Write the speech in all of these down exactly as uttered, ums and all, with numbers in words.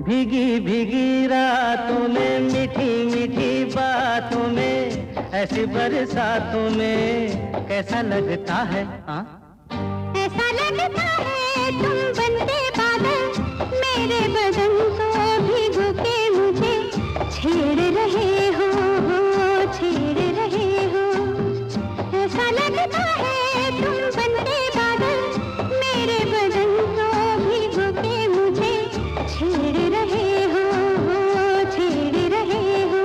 भीगी भीगी रातों में, मीठी मीठी बातों में, ऐसी बरसातों में कैसा लगता है? हाँ, ऐसा लगता है तुम बनते बादल, मेरे बदन को भिगो के मुझे छेड़ रहे हो, हो छेड़ रहे हो। ऐसा लगता है तुम बनते बादल, मेरे बदन को भिगो के मुझे छेड़ रहे हो, हो छेड़ रहे हो।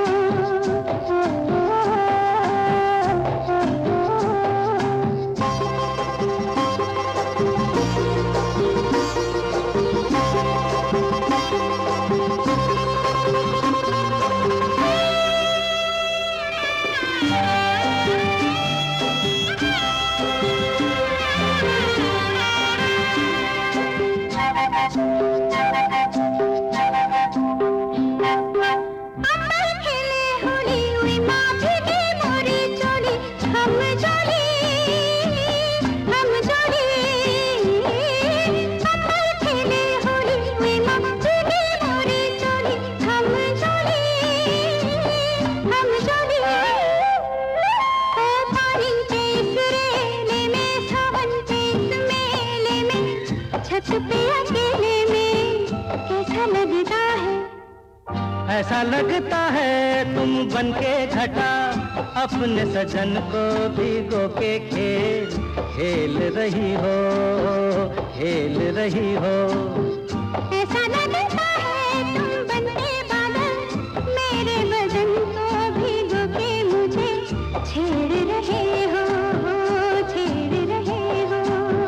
ऐसा लगता है तुम बनके घटा, अपने सजन को भिगो के खेल खेल रही हो, खेल रही हो। ऐसा लगता है तुम बनके बादल, मेरे बदन को भिगो के मुझे छेड़ रहे हो, हो छेड़ रहे हो।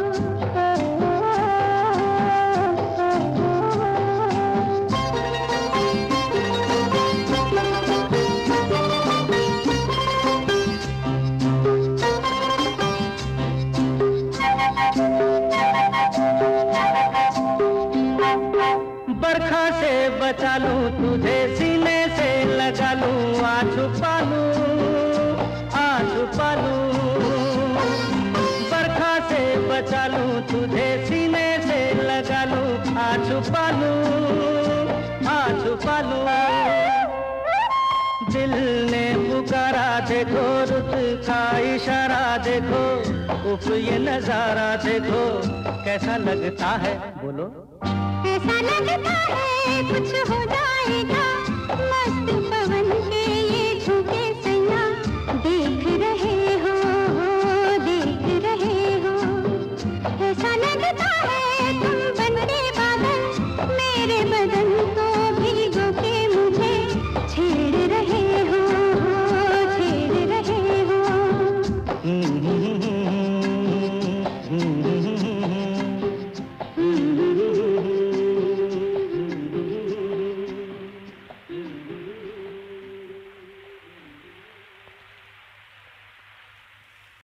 बरखा से बचा लूं तुझे, सीने से लगा लूं, आ छुपा लूं, आ छुपा लूं। बरखा से बचा लूं तुझे, सीने से लगा लूं, आ छुपा लूं, आ छुपा लूं। दिल ने पुकारा देखो, रुत का इशारा देखो, उफ ये नजारा देखो, कैसा लगता है बोलो? ऐसा लगता है कुछ हो जाएगा।